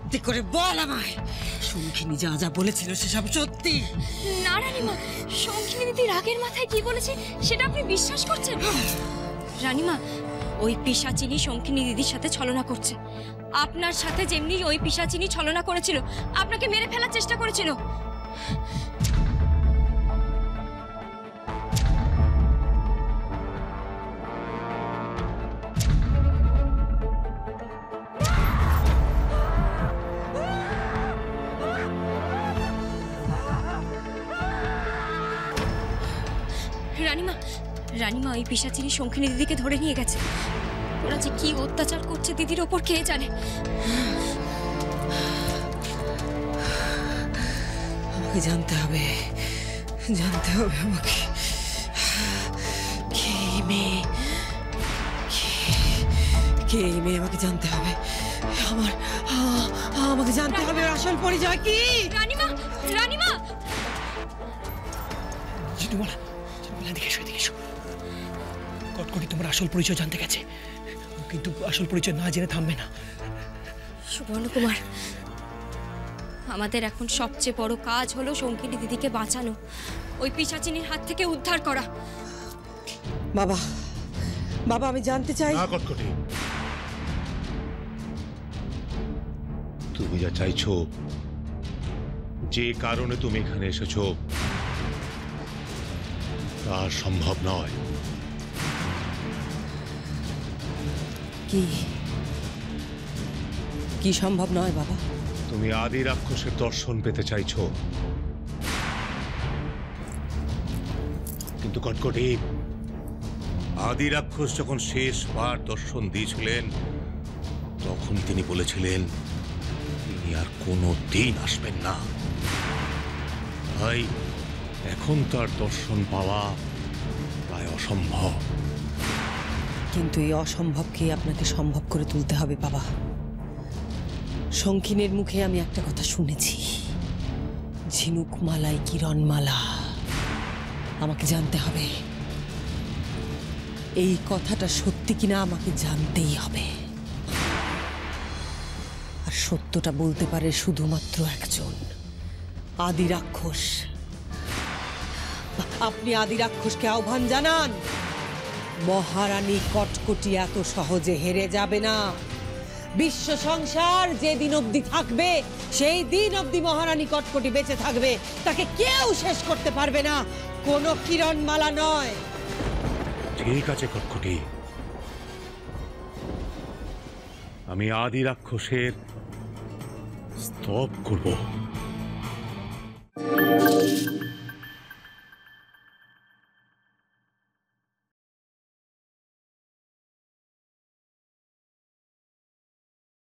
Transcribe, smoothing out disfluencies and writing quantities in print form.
সত্যি করে বল আমায়, শঙ্খিনী যা যা বলেছিল সেসব সত্যি? না রানীমা, শঙ্খিনী দিদি রাগের মাথায় কি বলেছে সেটা আপনি বিশ্বাস করছেন? রানীমা, ওই পিশাচিনী শঙ্খিনী দিদির সাথে ছলনা করছে। আপনার সাথে যেমনি ওই পিশাচিনী ছলনা করেছিল, আপনাকে মেরে ফেলার চেষ্টা করেছিল। রানীমা, রানীমা, ওই পিশাচিনী শঙ্খিনী দিদিকে ধরে নিয়ে গেছে। ওরা যে কি অত্যাচার করছে দিদির ওপর কে জানে। আমাকে জানতে হবে, জানতে হবে আমাকে। কে এই মেয়ে, কে এই মেয়ে, আমাকে জানতে হবে। আমাকে জানতে হবে আসল পরিচয় কি। রানীমা, রানীমা, জিনুমালা, দেখে এসো, দেখে এসো। কটকটি তোমার আসল পরিচয় জানতে গেছে, কিন্তু আসল পরিচয় না জেনে থামবে না। সুবর্ণকুমার, আমাদের এখন সবচেয়ে বড় কাজ হলো শঙ্খিনী দিদিকে বাঁচানো, ওই পিশাচিনীর হাত থেকে উদ্ধার করা। বাবা, বাবা, আমি জানতে চাই। না কটকটি, তুমি যা চাইছো, যে কারণে তুমি এখানে এসেছো, তা সম্ভব নয়। কি কি সম্ভব নয় বাবা? তুমি আদি রাক্ষসের দর্শন পেতে চাইছো, কিন্তু কটকটি, আদি রাক্ষস যখন শেষবার দর্শন দিয়েছিলেন, তখন তিনি বলেছিলেন তিনি আর কোনো দিন আসবেন না। তাই এখন তার দর্শন পাওয়া প্রায় অসম্ভব। কিন্তু এই অসম্ভবকে আপনাকে সম্ভব করে তুলতে হবে বাবা। শঙ্খিনীর মুখে আমি একটা কথা শুনেছি, ঝিনুক মালাই কিরণমালা। আমাকে জানতে হবে এই কথাটা সত্যি কিনা, আমাকে জানতেই হবে। আর সত্যটা বলতে পারে শুধুমাত্র একজন, আদি রাক্ষস। আপনি আদি রাক্ষসকে আহ্বান জানান। মহারানী কটকটি এত সহজে হেরে যাবে না। বিশ্ব সংসার যেদিন অবধি থাকবে, সেই দিন অবধি মহারানী কটকটি বেঁচে থাকবে। তাকে কেউ শেষ করতে পারবে না, কোনো কিরণমালা নয়। ঠিক আছে কটকটি, আমি আদি রাক্ষসের স্তব করব।